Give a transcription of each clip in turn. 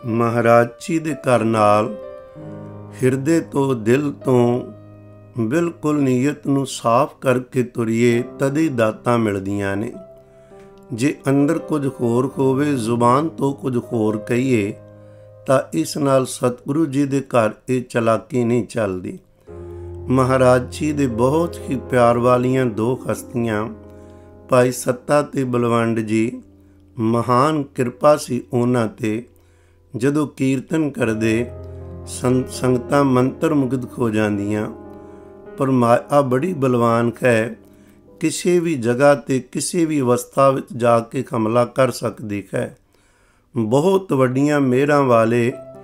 महाराज जी दे घर नाल हिरदे तो दिल तो बिल्कुल नीयत नूं साफ करके तुरीए तद ही दातां मिलदियां ने। जे अंदर कुछ होर होवे, जुबान तो कुछ होर कहीए तां इस नाल सतगुरु जी दे घर ये चलाकी नहीं चलदी। महाराज जी दे बहुत ही प्यार वालियां दो हस्तियां भाई सत्ता ते बलवंड जी, महान किरपा सी उन्हां ते। जदों कीर्तन करदे संगतां मंत्र मुग्ध हो जांदियां। पर माया बड़ी बलवान है, किसी भी जगह ते किसी भी अवस्था विच जाके हमला कर सकदी है। बहुत वड्डियां मेहरां वाले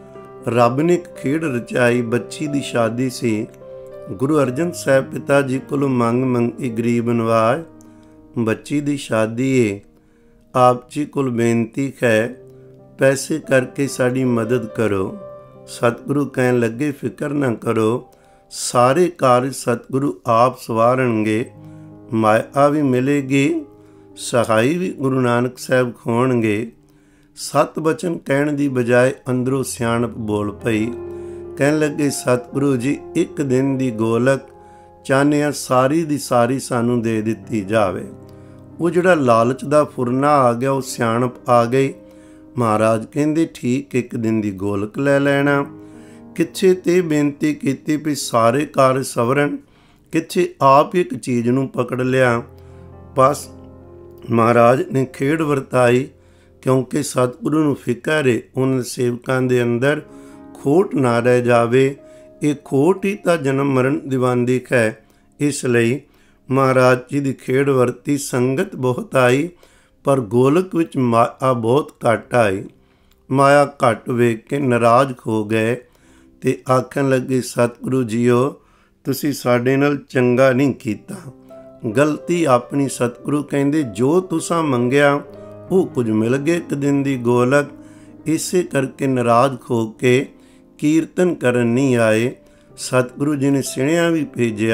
रब ने एक खेड रचाई। बच्ची दी शादी सी। गुरु अर्जन साहब पिता जी कोलों मंग मंगी गरीब नवाज, बच्ची दी शादी है, आप जी कोल बेनती है पैसे करके साड़ी मदद करो। सतगुरु कहन लगे फिक्र ना करो, सारे कार्य सतगुरु आप सवारनगे। माया भी मिलेगी, सहाई भी गुरु नानक साहब खोणगे। सत बचन कहण दी बजाय अंदरों सियाणप बोल पई। कहन लगे सतगुरु जी एक दिन दी गोलक चाहने सारी दी सारी सानू दे दिती जावे। वो जिहड़ा लालच दा फुरना आ गया, वो सियाणप आ गई। महाराज कहंदे ठीक एक दिन दी गोलक लै लैना। किथे ते बेनती कीती भी सारे कार्य सवरन, किथे आप एक चीज़ नूं पकड़ लिया। बस महाराज ने खेड़ वरताई, क्योंकि सतगुरु नूं फिकर है उन सेवकां दे अंदर खोट ना रह जावे। ये खोट ही तो जन्म मरण दिवांदी है। इसलिए महाराज जी की खेड़ वरती। संगत बहुत आई पर गोलक विच माया बहुत घट आई। माया घट वेख के नाराज हो गए ते आखन लगे सतगुरु जीओ तुसी साडे नाल चंगा नहीं कीता, गलती अपनी। सतगुरु कहंदे जो तुसां मंगया वो कुछ मिल गए एक दिन दी गोलक। इसे करके नाराज हो के कीर्तन करन नहीं आए। सतगुरु जी ने सिणिया भी भेजिया,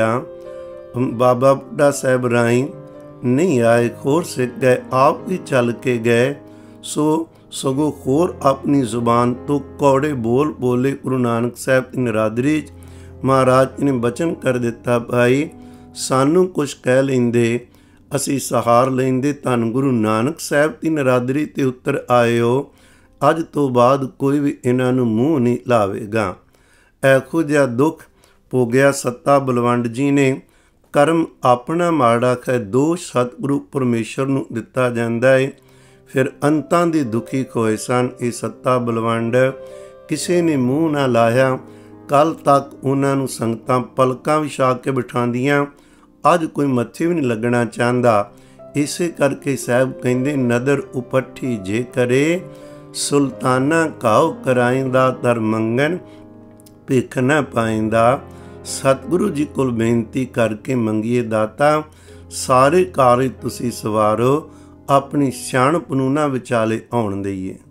बाबा बुढ़ा साहब राई नहीं आए, होर सिख गए, आप भी चल के गए। सो सगों होर अपनी जुबान तो कौड़े बोल बोले गुरु नानक साहब की निरादरी। महाराज ने बचन कर दिता भाई सानू कुछ कह लेंदे, असी सहार लेंदे, धन गुरु नानक साहब की निरादरी ते उतर आए हो। अज तो बाद कोई भी इन्हां नूं मूँह नहीं लावेगा। ऐहो जिहा दुख भोगिया सत्ता बलवंड जी ने। कर्म अपना माड़ा है, दोष सतगुरु परमेश्वर नूं दिता जांदा है। फिर अंतां दे दुखी होए सन ये सत्ता बलवंड। किसी ने मूँह ना लाया। कल तक उन्हां नूं संगतां पलकां विछा के बिठांदियां, अज कोई मत्थे भी नहीं लगना चाहता। इसे करके साहब कहंदे नदर उपट्ठी जे करे, सुल्ताना काओ कराइंदा दर मंगन भिख न पाइंदा। सतगुरु जी कोल बेनती करके मंगिए दाता, सारे कार्य तुसी सवारो, अपनी सियाणप नूं ना विचाले आउण दईए।